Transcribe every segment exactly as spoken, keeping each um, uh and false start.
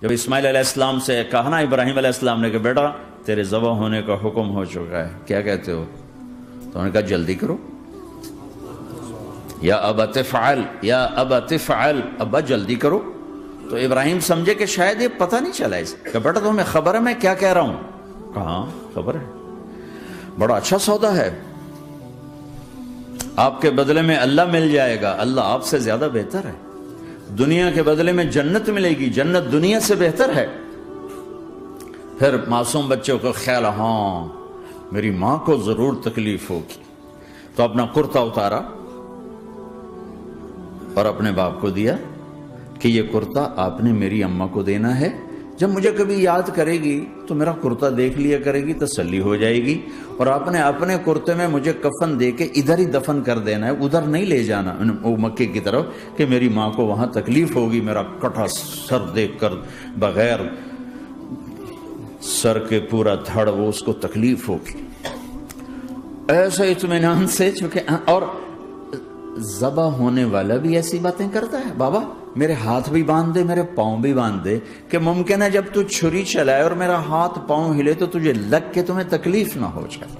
جب اسماعیل علیہ السلام سے کہا نا ابراہیم علیہ السلام نے کہ بیٹا تیرے ذبح ہونے کا حکم ہو چکا ہے، کیا کہتے ہو؟ تو انہوں نے کہا جلدی کرو، یا ابا تفعل یا ابا تفعل، ابا جلدی کرو۔ تو ابراہیم سمجھے کہ شاید یہ پتہ نہیں چلا اس کہ بیٹا تمہیں خبر ہے میں کیا کہہ رہا ہوں؟ کہاں خبر ہے، بڑا اچھا سودا ہے، آپ کے بدلے میں اللہ مل جائے گا، اللہ آپ سے زیادہ بہتر ہے، دنیا کے بدلے میں جنت ملے گی، جنت دنیا سے بہتر ہے۔ پھر معصوم بچوں کو خیال، ہاں میری ماں کو ضرور تکلیف ہوگی، تو اپنا کرتا اتارا اور اپنے باپ کو دیا کہ یہ کرتا آپ نے میری اماں کو دینا ہے، جب مجھے کبھی یاد کرے گی تو میرا کرتا دیکھ لیا کرے گی، تسلی ہو جائے گی، اور آپ نے اپنے کرتے میں مجھے کفن دے کے ادھر ہی دفن کر دینا ہے، ادھر نہیں لے جانا وہ مکے کی طرف کہ میری ماں کو وہاں تکلیف ہوگی، میرا کٹا سر دیکھ کر بغیر سر کے پورا دھڑ وہ اس کو تکلیف ہوگی۔ ایسے اطمینان سے، چونکہ اور ذبح ہونے والا بھی ایسی باتیں کرتا ہے، بابا میرے ہاتھ بھی باندھ دے، میرے پاؤں بھی باندھ دے، کہ ممکن ہے جب تو چھری چلائے اور میرا ہاتھ پاؤں ہلے تو تجھے لگ کے تمہیں تکلیف نہ ہو جائے۔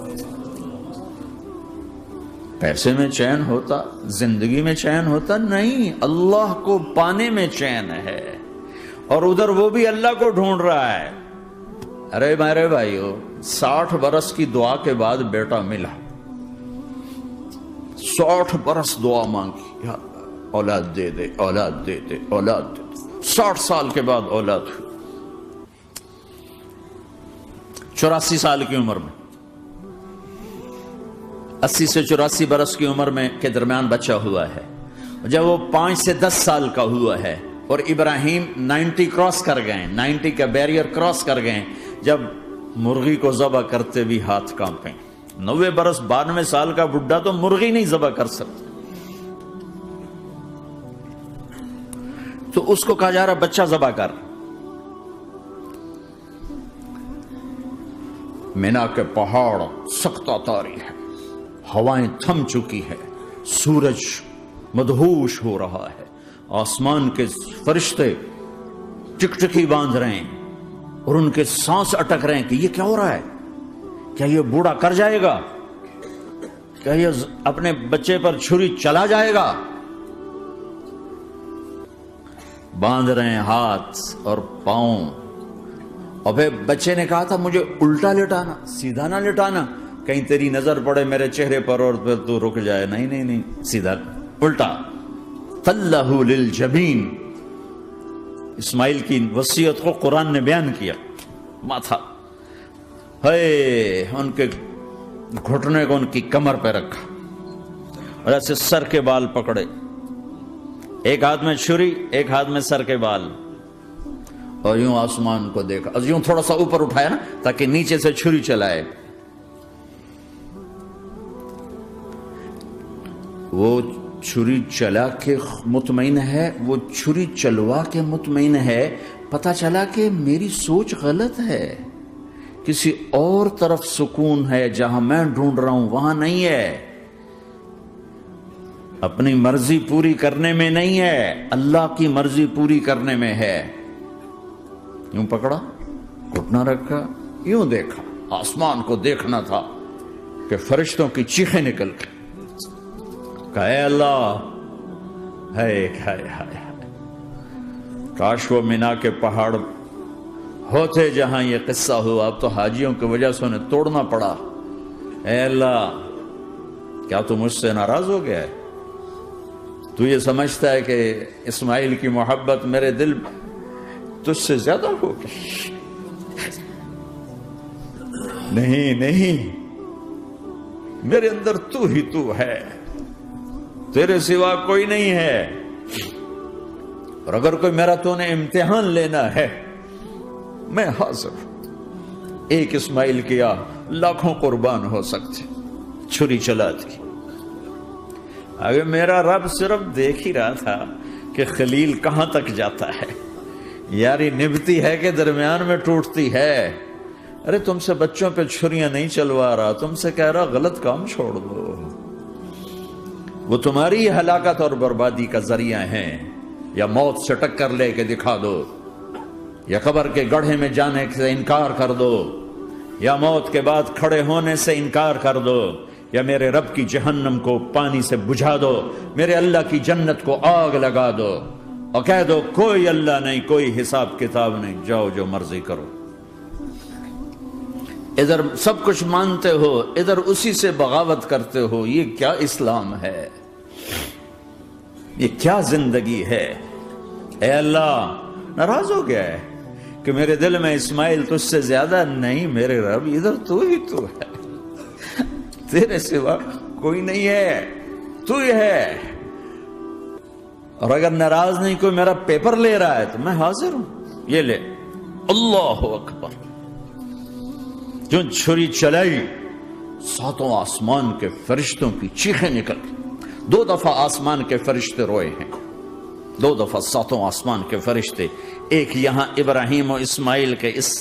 پیسے میں چین ہوتا، زندگی میں چین ہوتا نہیں، اللہ کو پانے میں چین ہے، اور ادھر وہ بھی اللہ کو ڈھونڈ رہا ہے۔ ارے میرے بھائیو، ساٹھ برس کی دعا کے بعد بیٹا ملا، ساٹھ برس دعا مانگی، یا اولاد دے دے اولاد دے دے اولاد دے دے، ساٹھ سال کے بعد اولاد ہوئی، چوراسی سال کی عمر میں، اسی سے چوراسی برس کی عمر میں کے درمیان بچہ ہوا ہے۔ جب وہ پانچ سے دس سال کا ہوا ہے اور ابراہیم نائنٹی کراس کر گئے، نائنٹی کا بیریئر کراس کر گئے، جب مرغی کو ذبح کرتے بھی ہاتھ کانپیں، نوے برس بانوے سال کا بڈھا تو مرغی نہیں ذبح کر سکتا، تو اس کو کہا جا رہا بچہ ذبح کر۔ مینا کے پہاڑ سکتہ تاری ہے، ہوائیں تھم چکی ہے، سورج مدہوش ہو رہا ہے، آسمان کے فرشتے ٹکٹکی باندھ رہے ہیں اور ان کے سانس اٹک رہے ہیں کہ یہ کیا ہو رہا ہے، کیا یہ بوڑھا کر جائے گا، کیا یہ اپنے بچے پر چھری چلا جائے گا؟ باندھ رہے ہیں ہاتھ اور پاؤں، اور پھر بچے نے کہا تھا مجھے الٹا لٹانا، سیدھا نہ لٹانا، کہیں تیری نظر پڑے میرے چہرے پر اور پھر تو رک جائے، نہیں نہیں نہیں، سیدھا الٹا۔ طلہ للجبین، اسماعیل کی وصیت کو قرآن نے بیان کیا، ماتھا ہے ان کے گھٹنے کو ان کی کمر پہ رکھا اور ایسے سر کے بال پکڑے، ایک ہاتھ میں چھری ایک ہاتھ میں سر کے بال، اور یوں آسمان کو دیکھا، یوں تھوڑا سا اوپر اٹھایا نا تاکہ نیچے سے چھری چلائے۔ وہ چھری چلا کے مطمئن ہے، وہ چھری چلوا کے مطمئن ہے، پتہ چلا کہ میری سوچ غلط ہے، کسی اور طرف سکون ہے، جہاں میں ڈھونڈ رہا ہوں وہاں نہیں ہے، اپنی مرضی پوری کرنے میں نہیں ہے، اللہ کی مرضی پوری کرنے میں ہے۔ یوں پکڑا، گھٹنا رکھا، یوں دیکھا، آسمان کو دیکھنا تھا کہ فرشتوں کی چیخیں نکل گئی، کہ اے اللہ، ہائے ہائے ہائے، کاش وہ مینا کے پہاڑ ہوتے جہاں یہ قصہ ہوا، اب تو حاجیوں کی وجہ سے انہیں توڑنا پڑا۔ اے اللہ، کیا تو مجھ سے ناراض ہو گیا ہے؟ تو یہ سمجھتا ہے کہ اسماعیل کی محبت میرے دل تجھ سے زیادہ ہوگی؟ نہیں نہیں، میرے اندر تو ہی تو ہے، تیرے سوا کوئی نہیں ہے، اور اگر کوئی میرا تو نے امتحان لینا ہے میں حاضر ہوں۔ ایک اسماعیل کیا لاکھوں قربان ہو سکتے، چھری چلا دی۔ اگر میرا رب صرف دیکھ ہی رہا تھا کہ خلیل کہاں تک جاتا ہے، یاری نبھتی ہے کہ درمیان میں ٹوٹتی ہے۔ ارے تم سے بچوں پہ چھریاں نہیں چلوا رہا، تم سے کہہ رہا غلط کام چھوڑ دو، وہ تمہاری ہلاکت اور بربادی کا ذریعہ ہیں، یا موت سے ٹکر لے کے دکھا دو۔ یا قبر کے گڑھے میں جانے سے انکار کر دو، یا موت کے بعد کھڑے ہونے سے انکار کر دو، یا میرے رب کی جہنم کو پانی سے بجھا دو، میرے اللہ کی جنت کو آگ لگا دو، اور کہہ دو کوئی اللہ نہیں، کوئی حساب کتاب نہیں، جاؤ جو مرضی کرو۔ ادھر سب کچھ مانتے ہو، ادھر اسی سے بغاوت کرتے ہو، یہ کیا اسلام ہے؟ یہ کیا زندگی ہے؟ اے اللہ، ناراض ہو گیا ہے کہ میرے دل میں اسماعیل تجھ سے زیادہ نہیں، میرے رب ادھر تو ہی تو ہے، تیرے سوا کوئی نہیں ہے، تو ہی ہے۔ اور اگر ناراض نہیں کوئی میرا پیپر لے رہا ہے تو میں حاضر ہوں، یہ لے۔ اللہ اکبر۔ جو چھری چلائی، ساتوں آسمان کے فرشتوں کی چیخیں نکل گئی۔ دو دفعہ آسمان کے فرشتے روئے ہیں، دو دفعہ ساتوں آسمان کے فرشتے، ایک یہاں ابراہیم و اسماعیل کے اس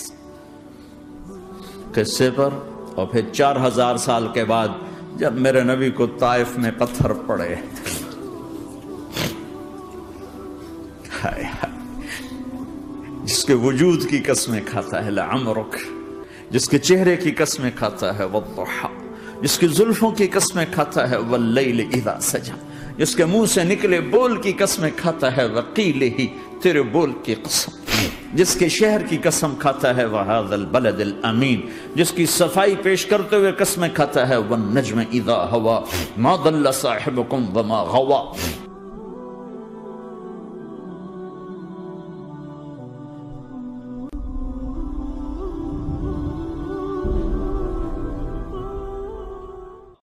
قصے پر، اور پھر چار ہزار سال کے بعد جب میرے نبی کو طائف میں پتھر پڑے۔ ہائے ہائے، جس کے وجود کی قسمیں کھاتا ہے لعمرک، جس کے چہرے کی قسمیں کھاتا ہے والضحی، جس کی زلفوں کی قسمیں کھاتا ہے واللیل اذا سجا، جس کے منہ سے نکلے بول کی قسمیں کھاتا ہے وقیل ہی، تیرے بول کی قسم، جس کے شہر کی قسم کھاتا ہے وہذا البلد الامین، جس کی صفائی پیش کرتے ہوئے قسمیں کھاتا ہے والنجم اذا ہوا ما ضل صاحبکم وما غوا،